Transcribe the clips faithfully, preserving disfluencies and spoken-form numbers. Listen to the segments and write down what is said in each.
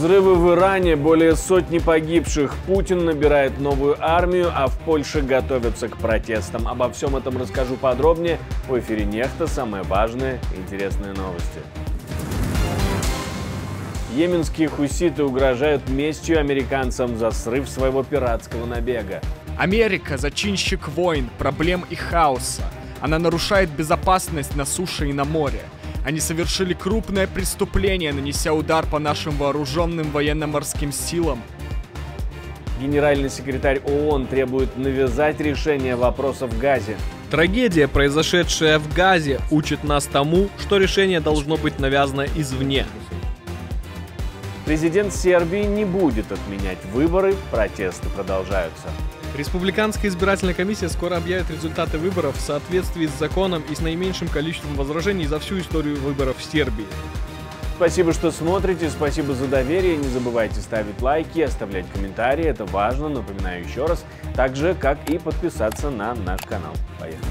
Взрывы в Иране, более сотни погибших. Путин набирает новую армию, а в Польше готовятся к протестам. Обо всем этом расскажу подробнее в эфире Нехта. Самые важные и интересные новости. Йеменские хуситы угрожают местью американцам за срыв своего пиратского набега. Америка – зачинщик войн, проблем и хаоса. Она нарушает безопасность на суше и на море. Они совершили крупное преступление, нанеся удар по нашим вооруженным военно-морским силам. Генеральный секретарь ООН требует навязать решение вопроса в Газе. Трагедия, произошедшая в Газе, учит нас тому, что решение должно быть навязано извне. Президент Сербии не будет отменять выборы, протесты продолжаются. Республиканская избирательная комиссия скоро объявит результаты выборов в соответствии с законом и с наименьшим количеством возражений за всю историю выборов в Сербии. Спасибо, что смотрите, спасибо за доверие. Не забывайте ставить лайки, оставлять комментарии, это важно, напоминаю еще раз. Так же, как и подписаться на наш канал. Поехали.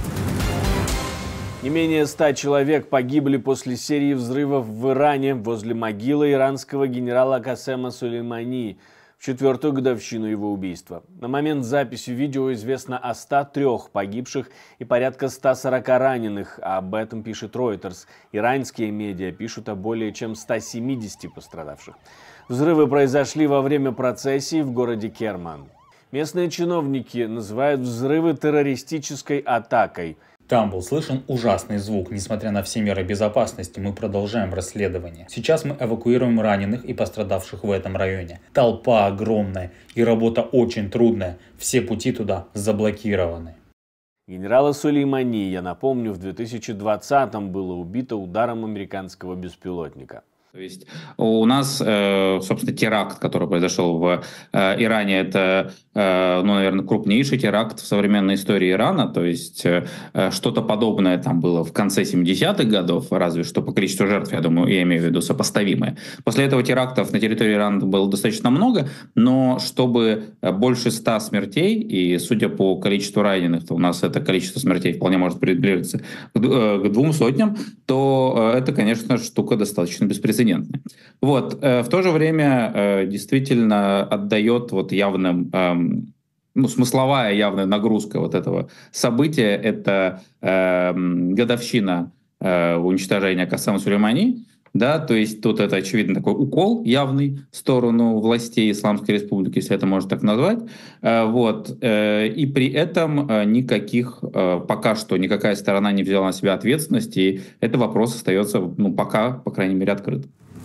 Не менее ста человек погибли после серии взрывов в Иране возле могилы иранского генерала Касема Сулеймани в четвертую годовщину его убийства. На момент записи видео известно о ста трёх погибших и порядка ста сорока раненых. Об этом пишет Reuters. Иранские медиа пишут о более чем ста семидесяти пострадавших. Взрывы произошли во время процессии в городе Керман. Местные чиновники называют взрывы террористической атакой. Там был слышен ужасный звук. Несмотря на все меры безопасности, мы продолжаем расследование. Сейчас мы эвакуируем раненых и пострадавших в этом районе. Толпа огромная и работа очень трудная. Все пути туда заблокированы. Генерала Сулеймани, я напомню, в две тысячи двадцатом было убито ударом американского беспилотника. То есть у нас, собственно, теракт, который произошел в Иране, это, ну, наверное, крупнейший теракт в современной истории Ирана. То есть что-то подобное там было в конце семидесятых годов, разве что по количеству жертв, я думаю, я имею в виду сопоставимые. После этого терактов на территории Ирана было достаточно много, но чтобы больше ста смертей, и судя по количеству раненых, то у нас это количество смертей вполне может приблизиться к двум сотням, то это, конечно, штука достаточно беспрецедентная. Вот. В то же время действительно отдает вот явным, ну, смысловая явная нагрузка вот этого события. Это годовщина уничтожения Касема Сулеймани. Да, то есть тут это, очевидно, такой укол явный в сторону властей Исламской Республики, если это можно так назвать. Вот. И при этом никаких, пока что никакая сторона не взяла на себя ответственность, и этот вопрос остается, ну, пока, по крайней мере, открыт.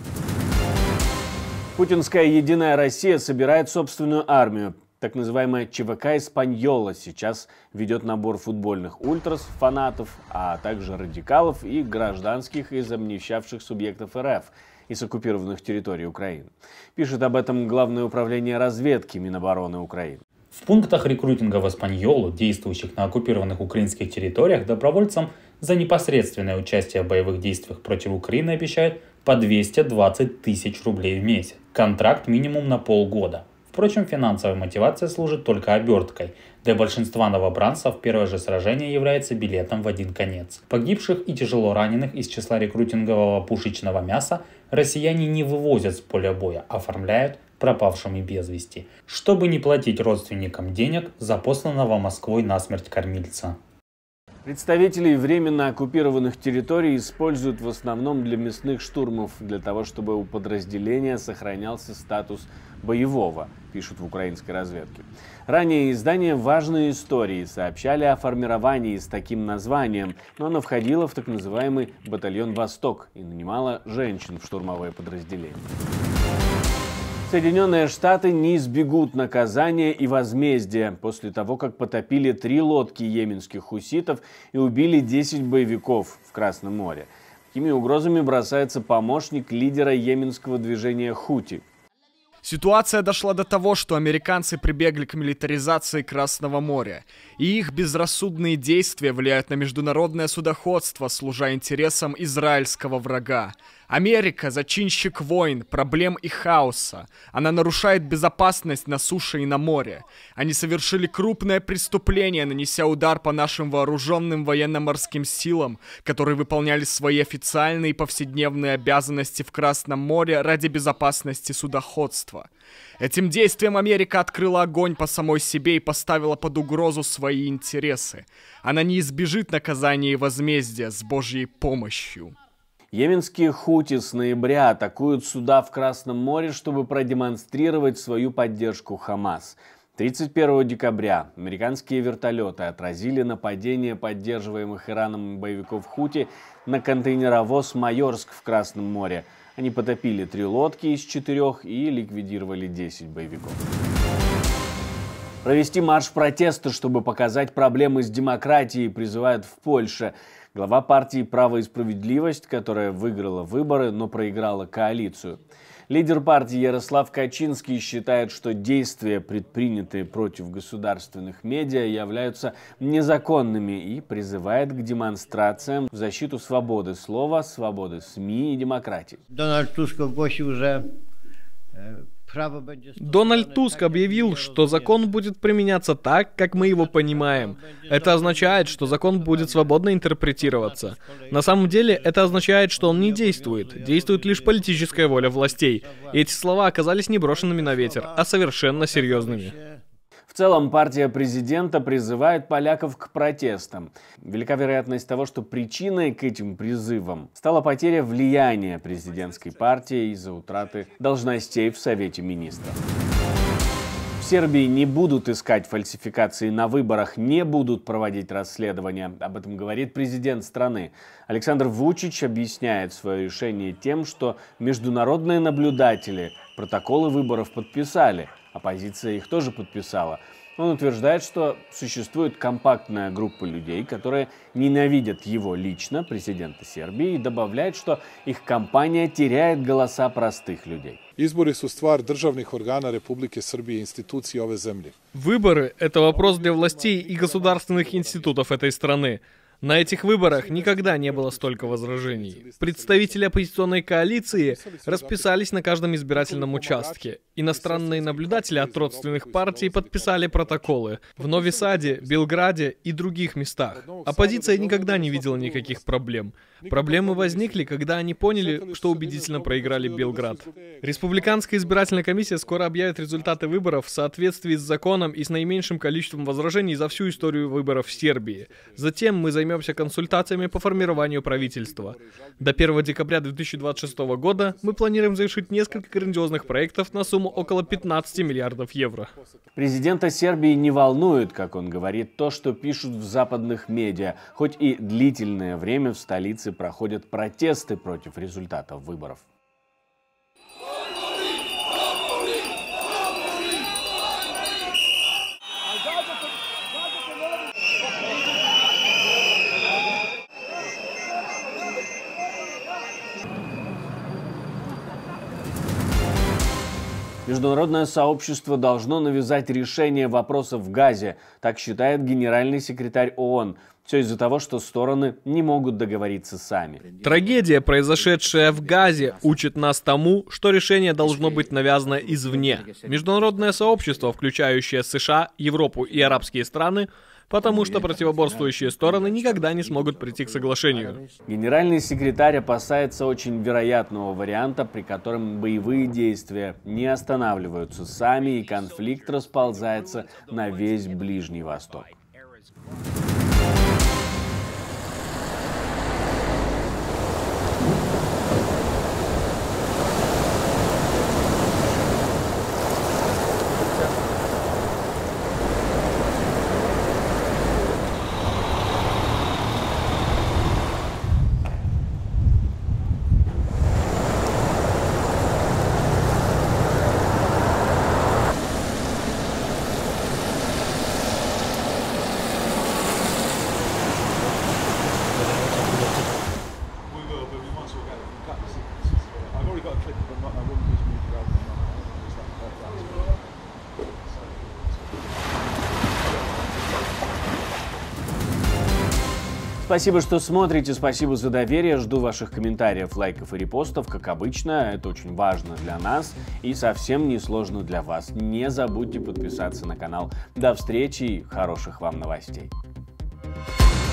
Путинская «Единая Россия» собирает собственную армию. Так называемая ЧВК «Эспаньола» сейчас ведет набор футбольных ультрас, фанатов, а также радикалов и гражданских из обнищавших субъектов РФ из оккупированных территорий Украины. Пишет об этом Главное управление разведки Минобороны Украины. В пунктах рекрутинга в Эспаньолу, действующих на оккупированных украинских территориях, добровольцам за непосредственное участие в боевых действиях против Украины обещают по двести двадцать тысяч рублей в месяц. Контракт минимум на полгода. Впрочем, финансовая мотивация служит только оберткой. Для большинства новобранцев первое же сражение является билетом в один конец. Погибших и тяжело раненых из числа рекрутингового пушечного мяса россияне не вывозят с поля боя, оформляют пропавшими без вести, чтобы не платить родственникам денег за посланного Москвой насмерть кормильца. Представителей временно оккупированных территорий используют в основном для мясных штурмов, для того, чтобы у подразделения сохранялся статус боевого, пишут в украинской разведке. Ранее издание «Важные истории» сообщали о формировании с таким названием, но оно входило в так называемый батальон «Восток» и нанимало женщин в штурмовое подразделение. Соединенные Штаты не избегут наказания и возмездия после того, как потопили три лодки йеменских хуситов и убили десять боевиков в Красном море. Такими угрозами бросается помощник лидера йеменского движения Хути. Ситуация дошла до того, что американцы прибегли к милитаризации Красного моря, и их безрассудные действия влияют на международное судоходство, служа интересам израильского врага. Америка – зачинщик войн, проблем и хаоса. Она нарушает безопасность на суше и на море. Они совершили крупное преступление, нанеся удар по нашим вооруженным военно-морским силам, которые выполняли свои официальные и повседневные обязанности в Красном море ради безопасности судоходства. Этим действием Америка открыла огонь по самой себе и поставила под угрозу свои интересы. Она не избежит наказания и возмездия с Божьей помощью. Йеменские хути с ноября атакуют суда в Красном море, чтобы продемонстрировать свою поддержку Хамас. тридцать первого декабря американские вертолеты отразили нападение поддерживаемых Ираном боевиков хути на контейнеровоз «Майорск» в Красном море. Они потопили три лодки из четырех и ликвидировали десять боевиков. Провести марш протеста, чтобы показать проблемы с демократией, призывают в Польше. Глава партии «Право и справедливость», которая выиграла выборы, но проиграла коалицию. Лидер партии Ярослав Качинский считает, что действия, предпринятые против государственных медиа, являются незаконными и призывает к демонстрациям в защиту свободы слова, свободы СМИ и демократии. Дональд Туск ogłosił, że Дональд Туск объявил, что закон будет применяться так, как мы его понимаем. Это означает, что закон будет свободно интерпретироваться. На самом деле, это означает, что он не действует. Действует лишь политическая воля властей. И эти слова оказались не брошенными на ветер, а совершенно серьезными. В целом, партия президента призывает поляков к протестам. Велика вероятность того, что причиной к этим призывам стала потеря влияния президентской партии из-за утраты должностей в Совете министров. В Сербии не будут искать фальсификации на выборах, не будут проводить расследования. Об этом говорит президент страны. Александр Вучич объясняет свое решение тем, что международные наблюдатели протоколы выборов подписали. Оппозиция их тоже подписала. Он утверждает, что существует компактная группа людей, которые ненавидят его лично, президента Сербии, и добавляет, что их кампания теряет голоса простых людей. Изборы su stvar državnih organa Republike Srbije i institucija ove zemlje. Выборы – это вопрос для властей и государственных институтов этой страны. На этих выборах никогда не было столько возражений. Представители оппозиционной коалиции расписались на каждом избирательном участке. Иностранные наблюдатели от родственных партий подписали протоколы в Нови Саде, Белграде и других местах. Оппозиция никогда не видела никаких проблем. Проблемы возникли, когда они поняли, что убедительно проиграли Белград. Республиканская избирательная комиссия скоро объявит результаты выборов в соответствии с законом и с наименьшим количеством возражений за всю историю выборов в Сербии. Затем мы займемся консультациями по формированию правительства. До первого декабря две тысячи двадцать шестого года мы планируем завершить несколько грандиозных проектов на сумму около пятнадцати миллиардов евро. Президента Сербии не волнует, как он говорит, то, что пишут в западных медиа. Хоть и длительное время в столице проходят протесты против результатов выборов. Международное сообщество должно навязать решение вопросов в Газе, так считает генеральный секретарь ООН. Все из-за того, что стороны не могут договориться сами. Трагедия, произошедшая в Газе, учит нас тому, что решение должно быть навязано извне. Международное сообщество, включающее США, Европу и арабские страны, потому что противоборствующие стороны никогда не смогут прийти к соглашению. Генеральный секретарь опасается очень вероятного варианта, при котором боевые действия не останавливаются сами и конфликт расползается на весь Ближний Восток. Спасибо, что смотрите, спасибо за доверие, жду ваших комментариев, лайков и репостов, как обычно, это очень важно для нас и совсем не сложно для вас. Не забудьте подписаться на канал. До встречи и хороших вам новостей.